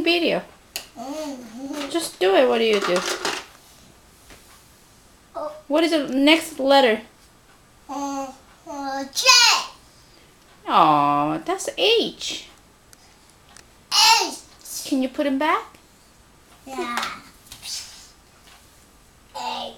video. Just do it. What do you do? What is the next letter? J. Oh, that's H. H. Can you put him back? Yeah. H.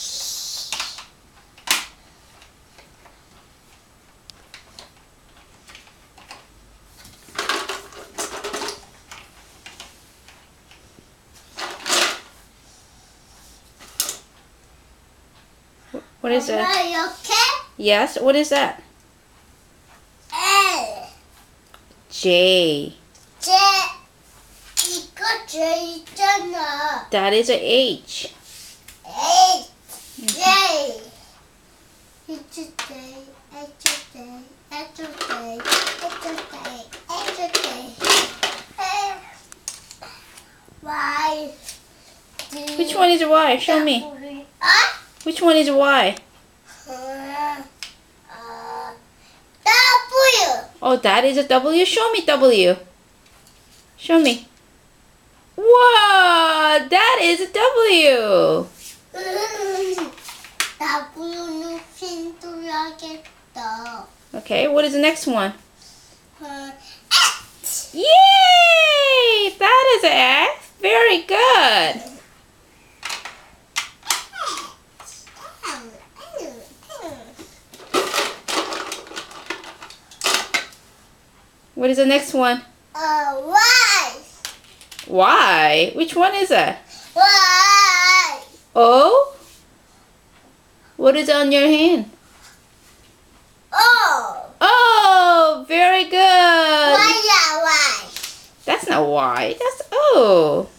What is that? Are you okay? Yes, what is that? L. J. J. 이거 J 있잖아. That is a H. H. J. H. J. H. J. H. J. H. J. Y. Which one is a Y? Show me. Which one is a Y? W. Oh, that is a W. Show me W. Show me. Wow, that is a W. W는 핀도야겠다. Okay, what is the next one? X. Yay! That is an X. Very good. What is the next one? Y. Y. Which one is that? Y. O? What is on your hand? O. Oh, very good. Y. That's not Y. That's O.